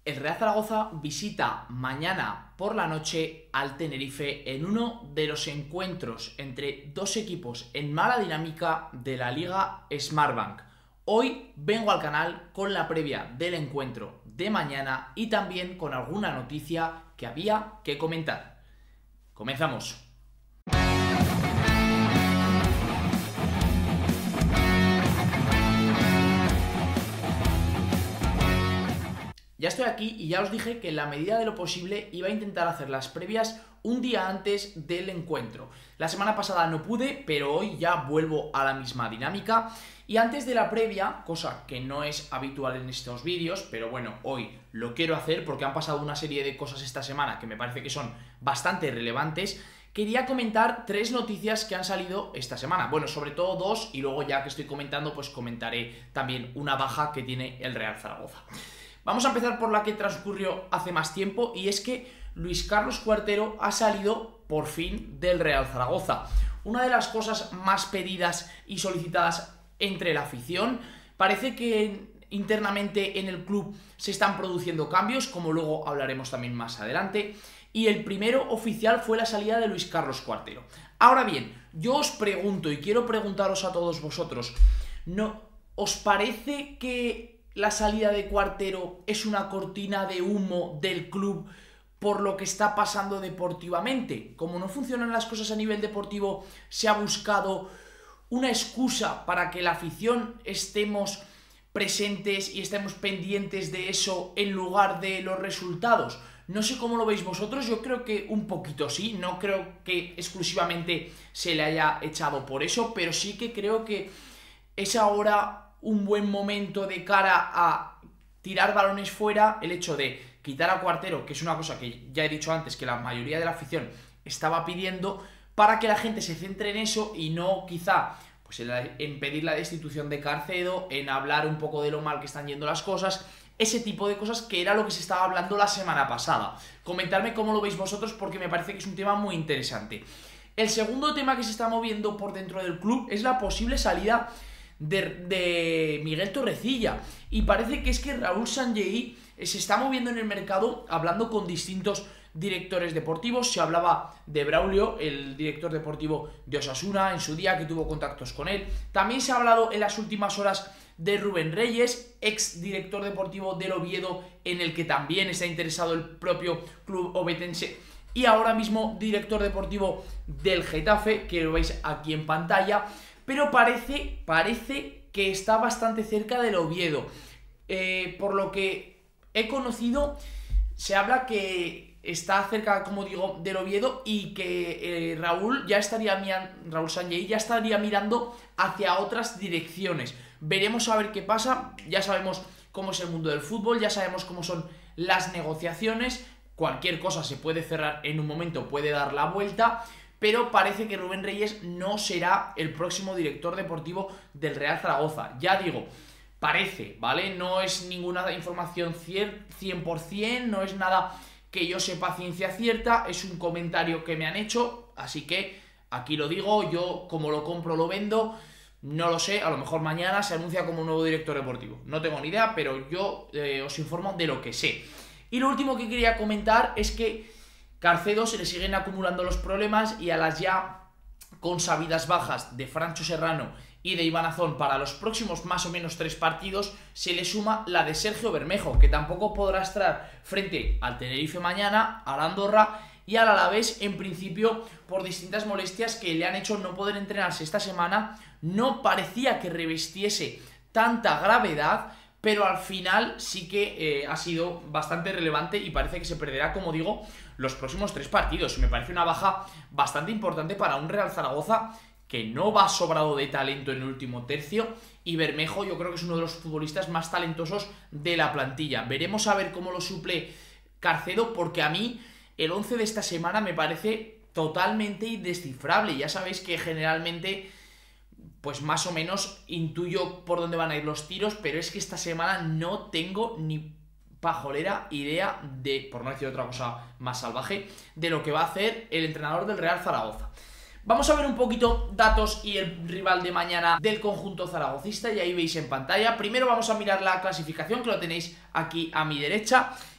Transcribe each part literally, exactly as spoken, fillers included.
El Real Zaragoza visita mañana por la noche al Tenerife en uno de los encuentros entre dos equipos en mala dinámica de la Liga Smartbank. Hoy vengo al canal con la previa del encuentro de mañana y también con alguna noticia que había que comentar. Comenzamos. Ya estoy aquí y ya os dije que en la medida de lo posible iba a intentar hacer las previas un día antes del encuentro. La semana pasada no pude, pero hoy ya vuelvo a la misma dinámica. Y antes de la previa, cosa que no es habitual en estos vídeos, pero bueno, hoy lo quiero hacer porque han pasado una serie de cosas esta semana que me parece que son bastante relevantes. Quería comentar tres noticias que han salido esta semana. Bueno, sobre todo dos, y luego ya que estoy comentando, pues comentaré también una baja que tiene el Real Zaragoza. Vamos a empezar por la que transcurrió hace más tiempo, y es que Luis Carlos Cuartero ha salido por fin del Real Zaragoza. Una de las cosas más pedidas y solicitadas entre la afición. Parece que internamente en el club se están produciendo cambios, como luego hablaremos también más adelante. Y el primero oficial fue la salida de Luis Carlos Cuartero. Ahora bien, yo os pregunto y quiero preguntaros a todos vosotros, ¿no os parece que la salida de Cuartero es una cortina de humo del club por lo que está pasando deportivamente? Como no funcionan las cosas a nivel deportivo, se ha buscado una excusa para que la afición estemos presentes y estemos pendientes de eso en lugar de los resultados. No sé cómo lo veis vosotros, yo creo que un poquito sí, no creo que exclusivamente se le haya echado por eso, pero sí que creo que es ahora un buen momento de cara a tirar balones fuera, el hecho de quitar a Cuartero, que es una cosa que ya he dicho antes que la mayoría de la afición estaba pidiendo, para que la gente se centre en eso y no quizá pues en, la, en pedir la destitución de Carcedo, en hablar un poco de lo mal que están yendo las cosas, ese tipo de cosas que era lo que se estaba hablando la semana pasada. Comentadme cómo lo veis vosotros porque me parece que es un tema muy interesante. El segundo tema que se está moviendo por dentro del club es la posible salida de, de Miguel Torrecilla, y parece que es que Raúl Sanllehy se está moviendo en el mercado hablando con distintos directores deportivos. Se hablaba de Braulio, el director deportivo de Osasuna, en su día, que tuvo contactos con él. También se ha hablado en las últimas horas de Rubén Reyes, ex director deportivo del Oviedo, en el que también está interesado el propio club ovetense, y ahora mismo director deportivo del Getafe, que lo veis aquí en pantalla. Pero parece, parece que está bastante cerca del Oviedo. Eh, por lo que he conocido, se habla que está cerca, como digo, del Oviedo, y que eh, Raúl ya estaría mirando, Raúl Sanllehy ya estaría mirando hacia otras direcciones. Veremos a ver qué pasa. Ya sabemos cómo es el mundo del fútbol, ya sabemos cómo son las negociaciones. Cualquier cosa se puede cerrar en un momento, puede dar la vuelta, pero parece que Rubén Reyes no será el próximo director deportivo del Real Zaragoza. Ya digo, parece, ¿vale? No es ninguna información cien por cien, no es nada que yo sepa ciencia cierta, es un comentario que me han hecho, así que aquí lo digo, yo como lo compro lo vendo, no lo sé, a lo mejor mañana se anuncia como nuevo director deportivo, no tengo ni idea, pero yo eh, os informo de lo que sé. Y lo último que quería comentar es que Carcedo se le siguen acumulando los problemas, y a las ya consabidas bajas de Francho Serrano y de Iván Azón para los próximos más o menos tres partidos, se le suma la de Sergio Bermejo, que tampoco podrá estar frente al Tenerife mañana, al Andorra y al Alavés, en principio por distintas molestias que le han hecho no poder entrenarse esta semana. No parecía que revestiese tanta gravedad, pero al final sí que eh, ha sido bastante relevante y parece que se perderá, como digo, los próximos tres partidos. Me parece una baja bastante importante para un Real Zaragoza que no va sobrado de talento en el último tercio, y Bermejo yo creo que es uno de los futbolistas más talentosos de la plantilla. Veremos a ver cómo lo suple Carcedo, porque a mí el once de esta semana me parece totalmente indescifrable. Ya sabéis que generalmente pues más o menos intuyo por dónde van a ir los tiros, pero es que esta semana no tengo ni pajolera idea de, por no decir otra cosa más salvaje, de lo que va a hacer el entrenador del Real Zaragoza. Vamos a ver un poquito datos y el rival de mañana del conjunto zaragocista, y ahí veis en pantalla. Primero vamos a mirar la clasificación, que lo tenéis aquí a mi derecha,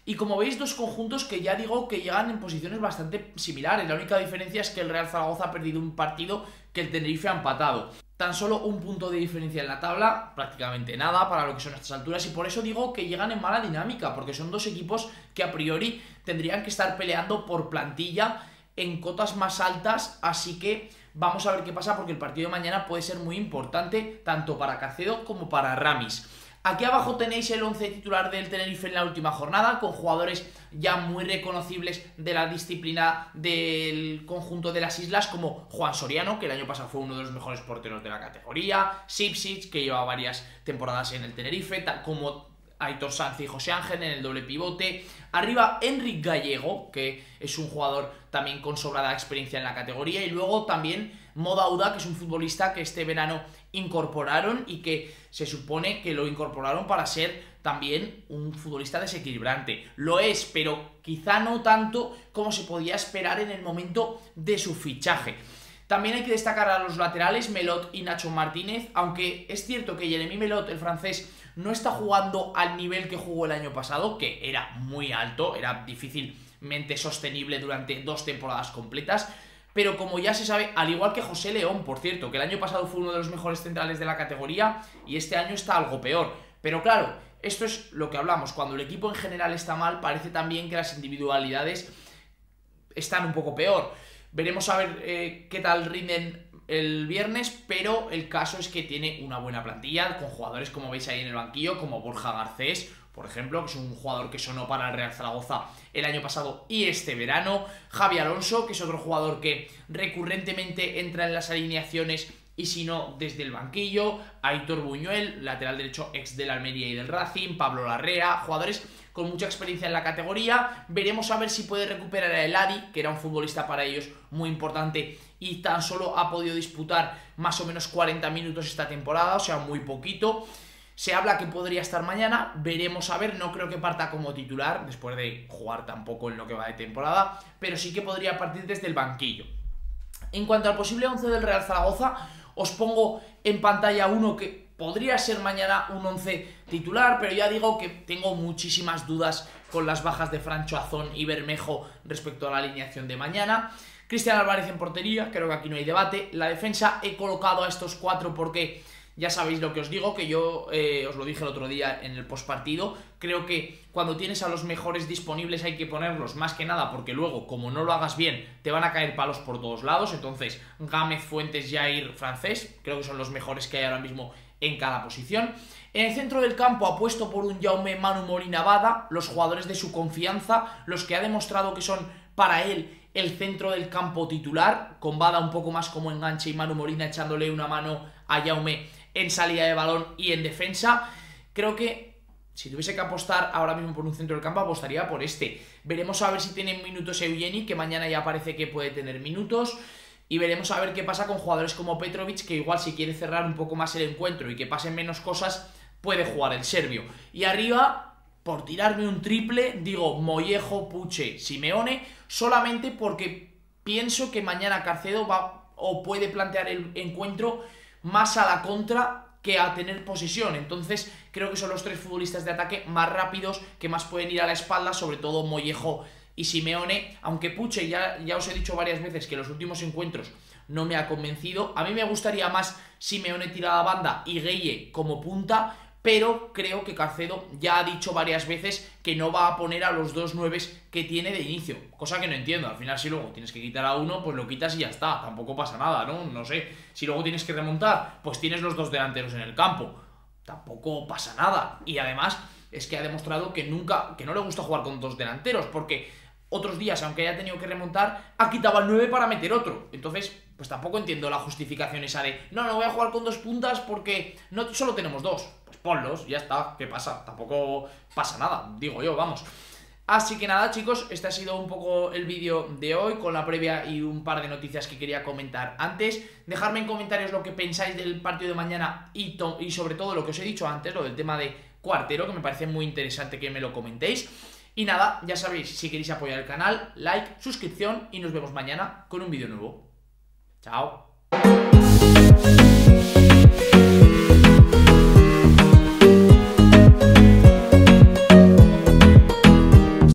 Y como veis, dos conjuntos que ya digo que llegan en posiciones bastante similares. La única diferencia es que el Real Zaragoza ha perdido un partido que el Tenerife ha empatado. Tan solo un punto de diferencia en la tabla, prácticamente nada para lo que son estas alturas, y por eso digo que llegan en mala dinámica, porque son dos equipos que a priori tendrían que estar peleando por plantilla en cotas más altas, así que vamos a ver qué pasa, porque el partido de mañana puede ser muy importante tanto para Caicedo como para Ramis. Aquí abajo tenéis el once titular del Tenerife en la última jornada, con jugadores ya muy reconocibles de la disciplina del conjunto de las islas, como Juan Soriano, que el año pasado fue uno de los mejores porteros de la categoría, Sipsic, que lleva varias temporadas en el Tenerife, tal como Aitor Sanz y José Ángel en el doble pivote. Arriba Enric Gallego, que es un jugador también con sobrada experiencia en la categoría. Y luego también Mo Dauda, que es un futbolista que este verano incorporaron y que se supone que lo incorporaron para ser también un futbolista desequilibrante. Lo es, pero quizá no tanto como se podía esperar en el momento de su fichaje. También hay que destacar a los laterales, Melot y Nacho Martínez, aunque es cierto que Jeremy Melot, el francés, no está jugando al nivel que jugó el año pasado, que era muy alto, era difícilmente sostenible durante dos temporadas completas, pero como ya se sabe, al igual que José León, por cierto, que el año pasado fue uno de los mejores centrales de la categoría y este año está algo peor. Pero claro, esto es lo que hablamos, cuando el equipo en general está mal, parece también que las individualidades están un poco peor. Veremos a ver eh, qué tal rinden el viernes, pero el caso es que tiene una buena plantilla, con jugadores como veis ahí en el banquillo, como Borja Garcés, por ejemplo, que es un jugador que sonó para el Real Zaragoza el año pasado y este verano. Javi Alonso, que es otro jugador que recurrentemente entra en las alineaciones y si no, desde el banquillo. Aitor Buñuel, lateral derecho ex del Almería y del Racing. Pablo Larrea, jugadores con mucha experiencia en la categoría. Veremos a ver si puede recuperar a Eladi, que era un futbolista para ellos muy importante y tan solo ha podido disputar más o menos cuarenta minutos esta temporada, o sea, muy poquito. Se habla que podría estar mañana, veremos a ver, no creo que parta como titular, después de jugar tampoco en lo que va de temporada, pero sí que podría partir desde el banquillo. En cuanto al posible once del Real Zaragoza, os pongo en pantalla uno que podría ser mañana un once titular, pero ya digo que tengo muchísimas dudas con las bajas de Francho Azón y Bermejo respecto a la alineación de mañana. Cristian Álvarez en portería, creo que aquí no hay debate. La defensa he colocado a estos cuatro porque ya sabéis lo que os digo, que yo eh, os lo dije el otro día en el postpartido. Creo que cuando tienes a los mejores disponibles hay que ponerlos más que nada porque luego, como no lo hagas bien, te van a caer palos por todos lados. Entonces, Gámez, Fuentes, Jair, Francés, creo que son los mejores que hay ahora mismo en cada posición. En el centro del campo apuesto por un Jaume Manu Molina Bada, los jugadores de su confianza, los que ha demostrado que son para él el centro del campo titular, con Bada un poco más como enganche y Manu Molina echándole una mano a Jaume en salida de balón y en defensa. Creo que si tuviese que apostar ahora mismo por un centro del campo, apostaría por este. Veremos a ver si tienen minutos Eugeni, que mañana ya parece que puede tener minutos. Y veremos a ver qué pasa con jugadores como Petrovic, que igual si quiere cerrar un poco más el encuentro y que pasen menos cosas, puede jugar el serbio. Y arriba, por tirarme un triple, digo Mollejo, Puche, Simeone, solamente porque pienso que mañana Caicedo va o puede plantear el encuentro más a la contra que a tener posesión. Entonces creo que son los tres futbolistas de ataque más rápidos, que más pueden ir a la espalda, sobre todo Mollejo y Simeone, aunque Puche ya, ya os he dicho varias veces que en los últimos encuentros no me ha convencido. A mí me gustaría más Simeone tirada a banda y Gueye como punta, pero creo que Caicedo ya ha dicho varias veces que no va a poner a los dos nueves que tiene de inicio, cosa que no entiendo. Al final, si luego tienes que quitar a uno, pues lo quitas y ya está, tampoco pasa nada, ¿no? No sé, si luego tienes que remontar, pues tienes los dos delanteros en el campo, tampoco pasa nada. Y además es que ha demostrado que nunca, que no le gusta jugar con dos delanteros, porque otros días, aunque haya tenido que remontar, ha quitado al nueve para meter otro. Entonces, pues tampoco entiendo la justificación esa de no, no voy a jugar con dos puntas porque no solo tenemos dos. Pues ponlos, ya está, ¿qué pasa? Tampoco pasa nada, digo yo, vamos. Así que nada, chicos, este ha sido un poco el vídeo de hoy, con la previa y un par de noticias que quería comentar antes. Dejadme en comentarios lo que pensáis del partido de mañana y, y sobre todo lo que os he dicho antes, lo del tema de Cuartero, que me parece muy interesante que me lo comentéis. Y nada, ya sabéis, si queréis apoyar el canal, like, suscripción y nos vemos mañana con un vídeo nuevo. Chao.